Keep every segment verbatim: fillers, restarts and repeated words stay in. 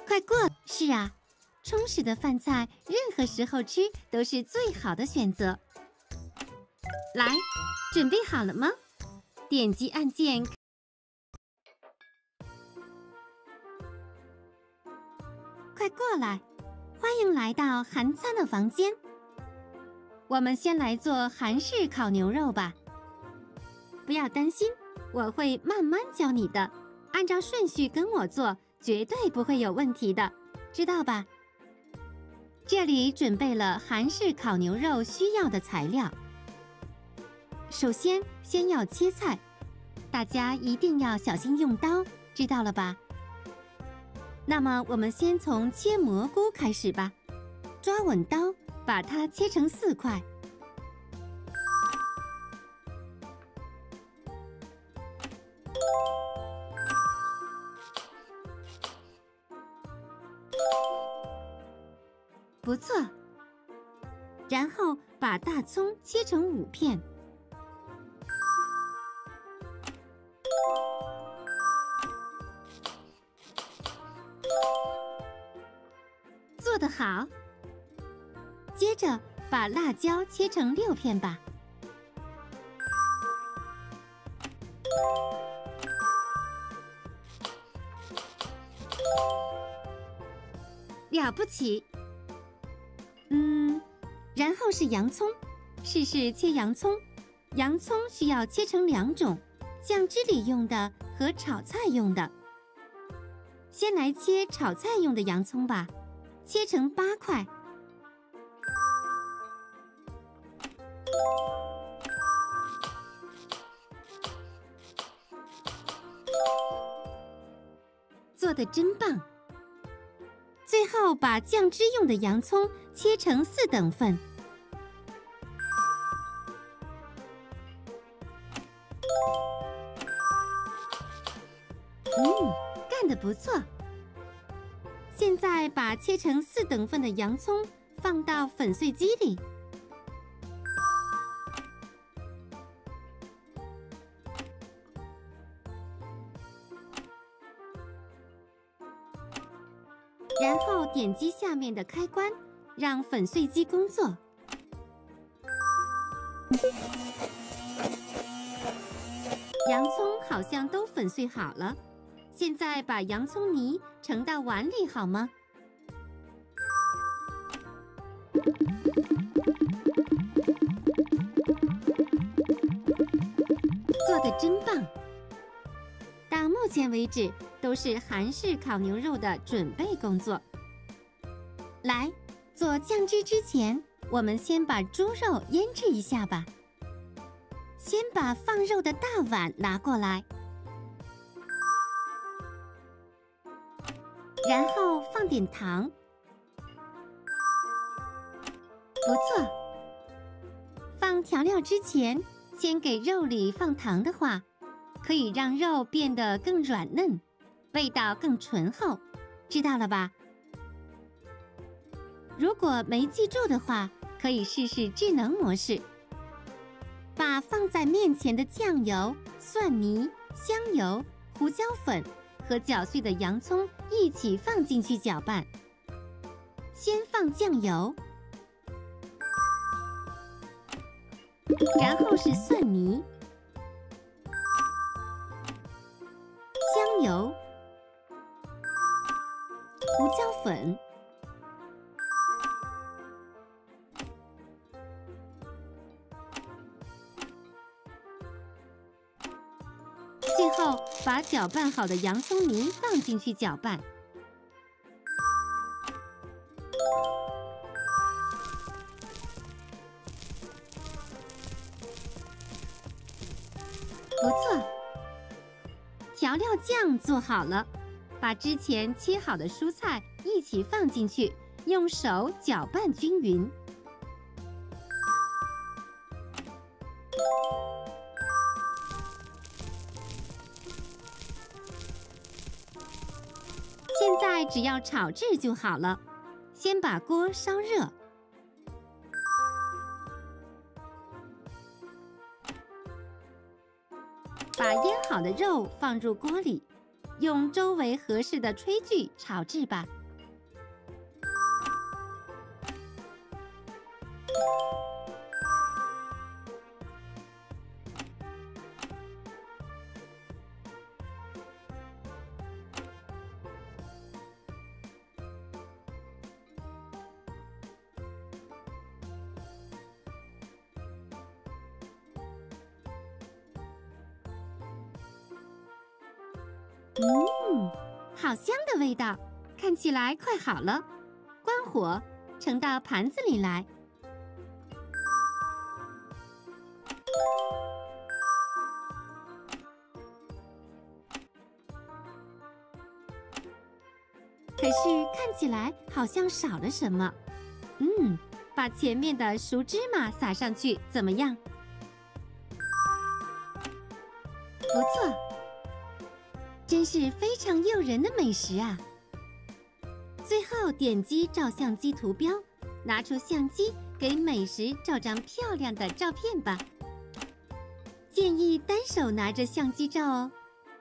快过！是啊，充实的饭菜，任何时候吃都是最好的选择。来，准备好了吗？点击按键。快过来，欢迎来到韩餐的房间。我们先来做韩式烤牛肉吧。不要担心，我会慢慢教你的，按照顺序跟我做，绝对不会有问题的，知道吧？这里准备了韩式烤牛肉需要的材料。首先，先要切菜，大家一定要小心用刀，知道了吧？那么我们先从切蘑菇开始吧，抓稳刀，把它切成四块。不错。然后把大葱切成五片。做得好。接着把辣椒切成六片吧。了不起。嗯，然后是洋葱，试试切洋葱。洋葱需要切成两种，酱汁里用的和炒菜用的。先来切炒菜用的洋葱吧，切成八块。做得真棒！最后把酱汁用的洋葱切成四等份。嗯，干得不错。现在把切成四等份的洋葱放到粉碎机里。然后点击下面的开关，让粉碎机工作。洋葱好像都粉碎好了，现在把洋葱泥盛到碗里好吗？做得真棒！到目前为止，都是韩式烤牛肉的准备工作。来，做酱汁之前，我们先把猪肉腌制一下吧。先把放肉的大碗拿过来，然后放点糖。不错。放调料之前，先给肉里放糖的话，可以让肉变得更软嫩，味道更醇厚，知道了吧？如果没记住的话，可以试试智能模式。把放在面前的酱油、蒜泥、香油、胡椒粉和搅碎的洋葱一起放进去搅拌。先放酱油，然后是蒜泥、香油、胡椒粉。最后，把搅拌好的洋葱泥放进去搅拌。不错，调料酱做好了，把之前切好的蔬菜一起放进去，用手搅拌均匀。现在只要炒制就好了。先把锅烧热，把腌好的肉放入锅里，用周围合适的炊具炒制吧。 嗯，好香的味道，看起来快好了。关火，盛到盘子里来。可是看起来好像少了什么。嗯，把前面的熟芝麻撒上去，怎么样？不错。真是非常诱人的美食啊！最后点击照相机图标，拿出相机给美食照张漂亮的照片吧。建议单手拿着相机照哦。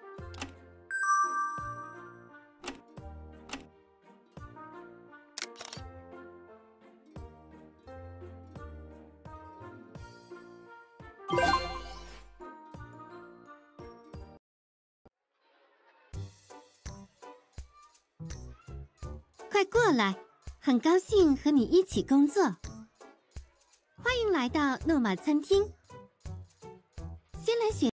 快过来，很高兴和你一起工作。欢迎来到诺玛餐厅。